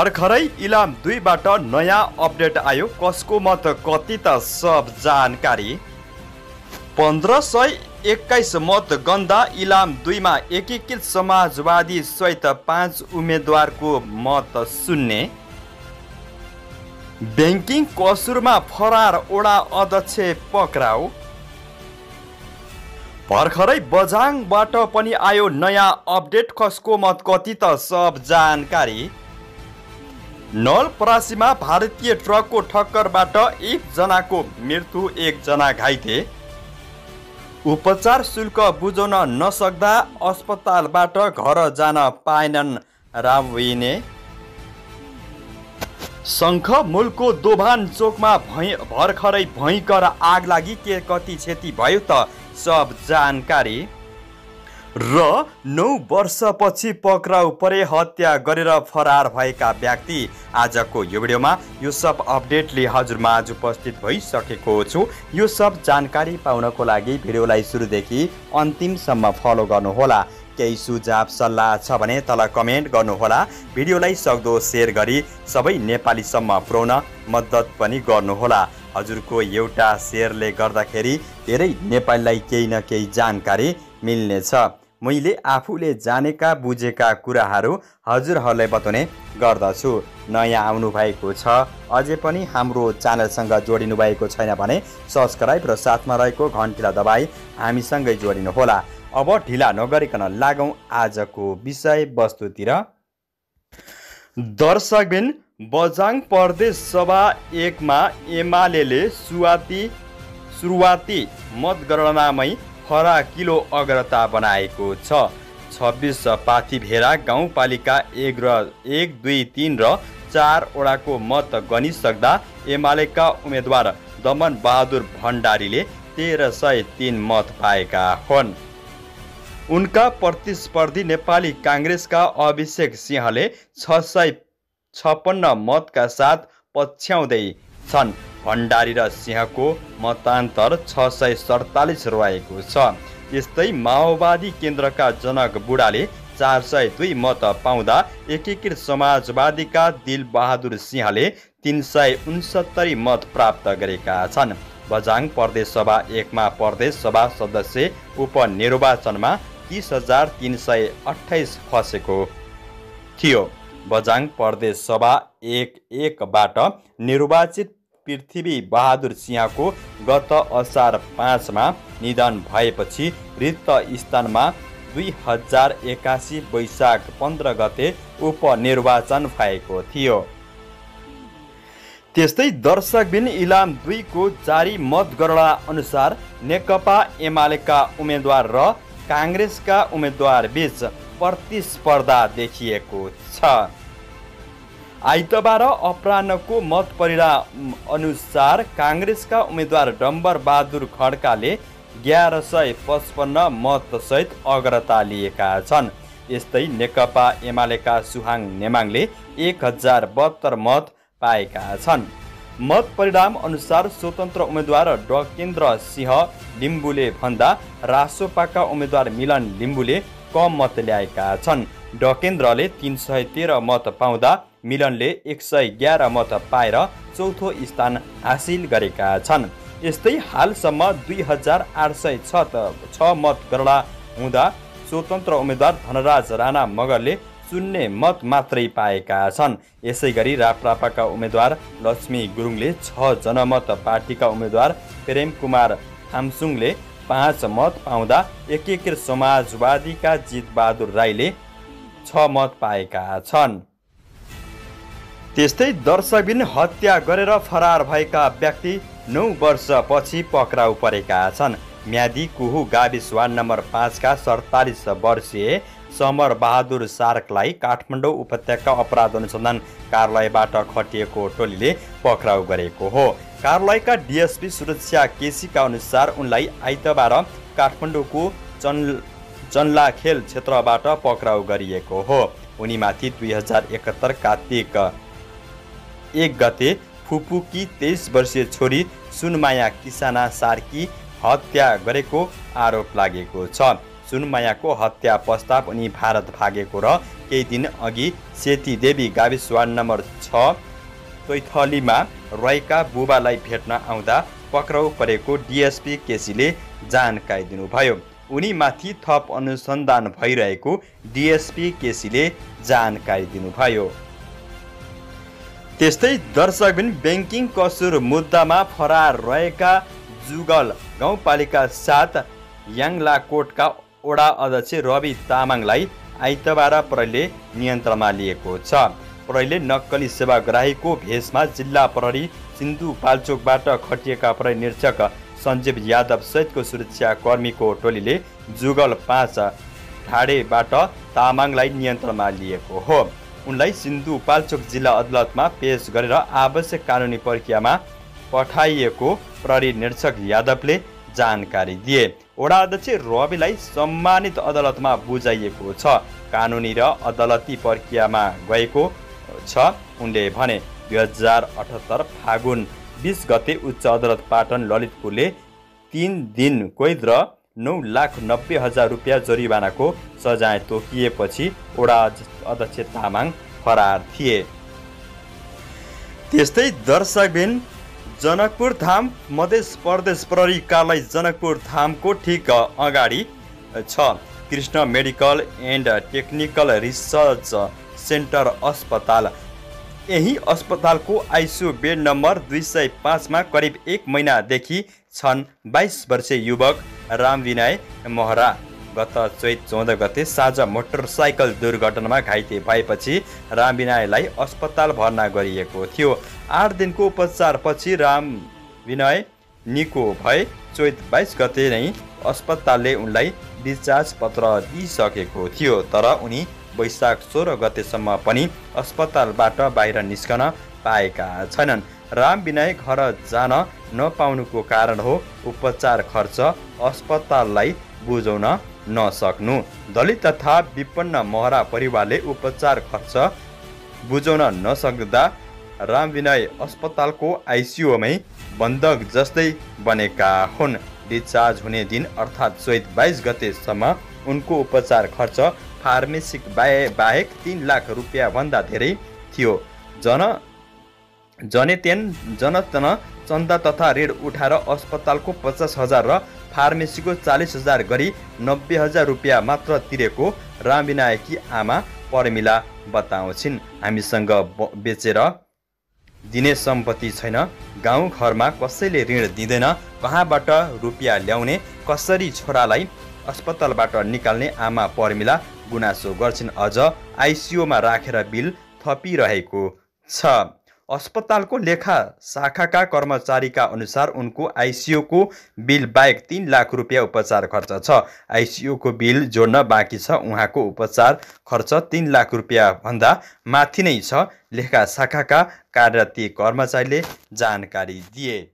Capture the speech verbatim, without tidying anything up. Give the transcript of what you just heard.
भर्खरै इलाम दुईबाट नयाँ अपडेट आयो। कसको मत कति त सब जानकारी। पन्ध्र सय एक्काइस मत गन्दा इलाम दुईमा एकीकृत समाजवादी सहित पाँच उम्मेदवारको मत शून्य। ब्याङ्किङ कसुरमा फरार ओडा अध्यक्ष पक्राउ। भर्खरै बझाङबाट पनि आयो नयाँ अपडेट। कसको मत कति त सब जानकारी। नलपरासीमा भारतीय ट्रकको ठक्करबाट एकजनाको मृत्यु, एकजना घाइते। उपचार शुल्क बुझाउन नसक्दा अस्पतालबाट घर जान पाएनन् राविने। शङ्खमुलको दोभान चोकमा भै भर्खरै भयङ्कर आग लागि के कति क्षति भयो त सब जानकारी। र नौ वर्षपछि पक्राउ परे हत्या गरेर फरार भएका व्यक्ति। आजको यो भिडियोमा यो सब अपडेटले हजुरमाझ उपस्थित भइसकेको छु। यो सब जानकारी पाउनको लागि भिडियोलाई सुरुदेखि अन्तिमसम्म फलो गर्नुहोला। केही सुझाव सल्लाह छ भने तल कमेन्ट गर्नुहोला। भिडियोलाई सक्दो सेयर गरी सबै नेपालीसम्म पुर्याउन मद्दत पनि गर्नुहोला। हजुरको एउटा सेयरले गर्दाखेरि धेरै नेपालीलाई केही न केही जानकारी मिल्नेछ। मैले आफूले जानेका बुझेका कुराहरू हजुरहरूलाई बताउने गर्दछु। नयाँ आउनु भएको छ, अझै पनि हाम्रो च्यानलसँग जोडिनु भएको छैन भने सब्सक्राइब र साथमा रहेको घन्टीलाई दबाई हामीसँगै जोडिनुहोला। अब ढिला नगरिकन लागौँ आजको विषय वस्तुतिर। दर्शकबिन, बझाङ प्रदेश सभा एकमा एमाले सुरुवाती सुरुवाती मतगणनामै फराकिलो अग्रता बनाएको छ। छब्बिस पाथिभेरा गाउँपालिका एक र एक दुई तिन र चार वडाको मत गनिसक्दा एमालेका उम्मेदवार दमन बहादुर भण्डारीले तेह्र सय तिन मत पाएका हुन्। उनका प्रतिस्पर्धी नेपाली काङ्ग्रेसका अभिषेक सिंहले छ सय छप्पन्न मतका साथ पछ्याउँदै छन्। भण्डारी र सिंहको मतान्तर छ सय सडतालिस रहेको छ। यस्तै माओवादी केन्द्रका जनक बुढाले चार सय दुई मत पाउँदा एकीकृत समाजवादीका दिलबहादुर सिंहले तिन सय उनसत्तरी मत प्राप्त गरेका छन्। बझाङ प्रदेश सभा एकमा प्रदेश सभा सदस्य उपनिर्वाचनमा तीस हजार तिन सय अठाइस खसेको थियो। बझाङ प्रदेश सभा एक एकबाट निर्वाचित पृथ्वी बहादुर सिंहको गत असार पाँचमा निधन भएपछि रिक्त स्थानमा दुई हजार एकासी वैशाख पन्ध्र गते उपनिर्वाचन भएको थियो। त्यस्तै दर्शकबिन, इलाम दुईको जारी मतगणना अनुसार नेकपा एमालेका उम्मेदवार र काङ्ग्रेसका उम्मेदवार बीच प्रतिस्पर्धा देखिएको छ। आइतबार अपराह्नको मत परिणाम अनुसार काङ्ग्रेसका उम्मेदवार डम्बर बहादुर खड्काले एघार सय पचपन्न मतसहित अग्रता लिएका छन्। यस्तै नेकपा एमालेका सुहाङ नेमाङले एक हजार बहत्तर मत पाएका छन्। मत परिणाम अनुसार स्वतन्त्र उम्मेदवार डकेन्द्र सिंह लिम्बुले भन्दा रासोपाका उम्मेदवार मिलन लिम्बुले कम मत ल्याएका छन्। डकेन्द्रले तीन सय तेह्र मत पाउँदा मिलनले एक सय एघार मत पाएर चौथो स्थान हासिल गरेका छन्। यस्तै हालसम्म दुई हजार आठ सय छ मतगणना हुँदा स्वतन्त्र उम्मेदवार धनराज राणा मगरले शून्य मत मात्रै पाएका छन्। यसै गरी राप्रपाका उम्मेदवार लक्ष्मी गुरुङले छ जनमत, पार्टीका उम्मेदवार प्रेम कुमार थामसुङले पाँच मत पाउँदा एकीकृत समाजवादीका जितबहादुर राईले छ मत पाएका छन्। त्यस्तै दर्शकबिन, हत्या गरेर फरार भएका व्यक्ति नौ वर्षपछि पक्राउ परेका छन्। म्यादी कुहु गाविस वार्ड नम्बर पाँचका सडतालिस वर्षीय समर बहादुर सार्कलाई काठमाडौँ उपत्यका अपराध अनुसन्धान कार्यालयबाट खटिएको टोलीले पक्राउ गरेको हो। कार्यालयका डिएसपी सुरक्षा केसीका अनुसार उनलाई आइतबार काठमाडौँको चन चन्लाखेल क्षेत्रबाट पक्राउ गरिएको हो। उनीमाथि दुई हजार एकहत्तर कार्तिक एक गते फुपूकी तेइस वर्षीय छोरी सुनमाया किसाना सार्की हत्या गरेको आरोप लागेको छ। सुनमायाको हत्या पश्चात उनी भारत भागेको र केही दिन अघि सेतीदेवी गाविस वार्ड नम्बर छ तैथलीमा रहेका बुबालाई भेट्न आउँदा पक्राउ परेको डिएसपी केसीले जानकारी दिनुभयो। उनीमाथि थप अनुसन्धान भइरहेको डिएसपी केसीले जानकारी दिनुभयो। त्यस्तै दर्शकबिन ब्याङ्किङ कसुर मुद्दामा फरार रहेका जुगल गाउँपालिका सात याङलाकोटका वडा अध्यक्ष रवि तामाङलाई आइतबार प्रहरीले नियन्त्रणमा लिएको छ। प्रहरीले नक्कली सेवाग्राहीको भेषमा जिल्ला प्रहरी सिन्धुपाल्चोकबाट खटिएका प्रहरी निरीक्षक सञ्जीव यादव सहितको सुरक्षाकर्मीको टोलीले जुगल पाँच ढाडेबाट तामाङलाई नियन्त्रणमा लिएको हो। उनलाई सिन्धुपाल्चोक जिल्ला अदालतमा पेश गरेर आवश्यक कानुनी प्रक्रियामा पठाइएको प्रहरी निरीक्षक यादवले जानकारी दिए। वडा अध्यक्ष रविलाई सम्मानित अदालतमा बुझाइएको छ। कानुनी र अदालती प्रक्रियामा गएको छ। उनले भने दुई हजार अठहत्तर फागुन बिस गते उच्च अदालत पाटन ललितपुरले तीन दिन कैद र नौ लाख नब्बे हजार रुपियाँ जरिवानाको सजाय तोकिएपछि वडा अध्यक्ष तामाङ फरार थिए। त्यस्तै दर्शकबिन जनकपुर धाम मध्य प्रदेश प्रहरी कार्यालय जनकपुर धामको ठिक अगाडि छ Krishna medical and technical research centre अस्पताल। यही अस्पतालको आइसियु बेड नम्बर दुई सय पाँचमा करिब एक महिनादेखि छन् बाइस वर्षीय युवक रामविनय महरा गत चैत चौध गते साँझ मोटरसाइकल दुर्घटनामा घाइते भएपछि रामविनयलाई अस्पताल भर्ना गरिएको थियो। आठ दिनको उपचारपछि रामविनय निको भए चैत बाइस गते नै अस्पतालले उनलाई डिस्चार्ज पत्र दिइसकेको थियो। तर उनी वैशाख सोह्र गतेसम्म पनि अस्पतालबाट बाहिर निस्कन पाएका छैनन्। रामविनय घर जान नपाउनुको कारण हो उपचार खर्च अस्पताललाई बुझाउन नसक्नु। दलित तथा विपन्न महरा परिवारले उपचार खर्च बुझाउन नसक्दा रामविनय अस्पतालको आइसियुमै बन्धक जस्तै बनेका हुन्। डिस्चार्ज हुने दिन अर्थात् चैत बाइस गतेसम्म उनको उपचार खर्च फार्मेसी बाहेक तीन लाख रुपियाँ भन्दा धेरै थियो। जन जनेतेन जनतन चन्दा तथा ऋण उठाएर अस्पतालको पचास हजार र फार्मेसीको चालिस हजार गरी नब्बे हजार रुपियाँ मात्र तिरेको रामविनायकी आमा परमिला बताउँछिन्। हामीसँग बेचेर दिने सम्पत्ति छैन, गाउँ घरमा कसैले ऋण दिँदैन, कहाँबाट रुपियाँ ल्याउने, कसरी छोरालाई अस्पतालबाट निकाल्ने आमा परमिला गुनासो गर्छिन्। अझ आइसियुमा राखेर बिल थपिरहेको छ। अस्पतालको लेखा शाखाका कर्मचारीका अनुसार उनको आइसियुको बिल बाहेक तीन लाख रुपियाँ उपचार खर्च छ। आइसियुको बिल जोड्न बाँकी छ। उहाँको उपचार खर्च तीन लाख रुपियाँ भन्दा माथि नै छ, लेखा शाखाका कार्यरत कर्मचारीले जानकारी दिए।